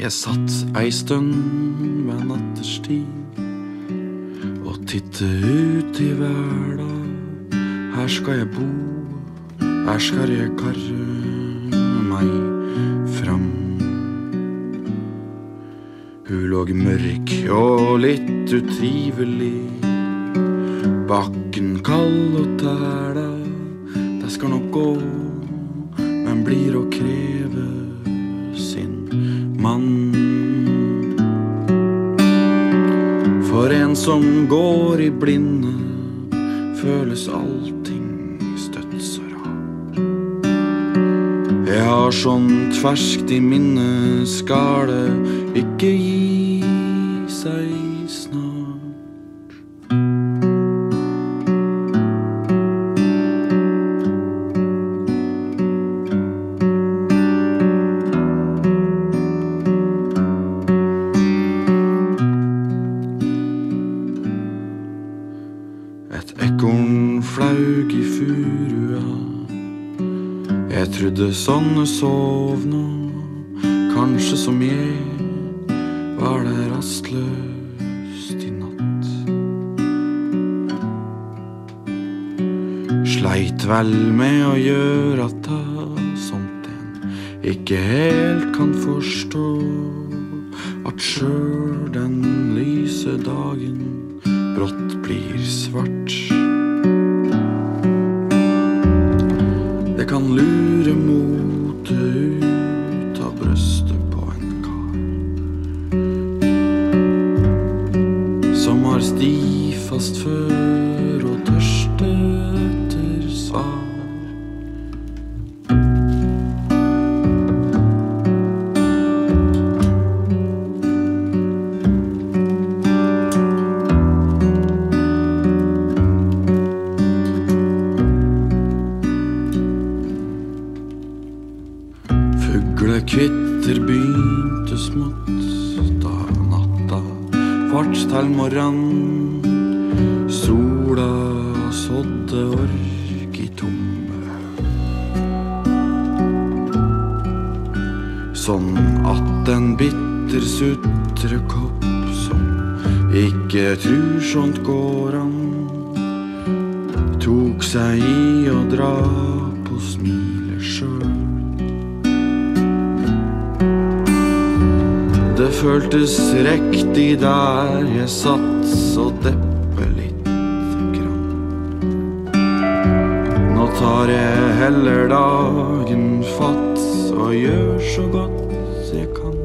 Jeg satt ei stund ved nattestid og titte ut i verda. Her skal jeg bo, her skal jeg karre meg fram. Hun lå mørk og litt utrivelig, bakken kald og tæla. Det skal nok gå, men blir å kreve sin mann. For en som går i blinde, føles allting støtt så rart. Jeg har sånt ferskt i minnet, skal det ikke gi seg snart. Et ekorn flaug i furua. Jeg trodde sånne sov nå, kanskje som jeg var det rastløst i natt. Sleit vel med å gjøre at det sånt en ikke helt kan forstå, at selv den lyse dagen brått blir svart. Det kan lure motet ut av brøstet på en kar som har sti fast før og tørste etter svar. Fuglekvitter begynte smått da natta vart til morgen. Sola sådde ork i tomme, sånn at en bitter sutrekopp som ikke tror sånt går an, tok seg i å dra på smilet sjøl. Det føltes riktig der jeg satt så deppe litt grann. Nå tar jeg heller dagen fatt og gjør så godt jeg kan.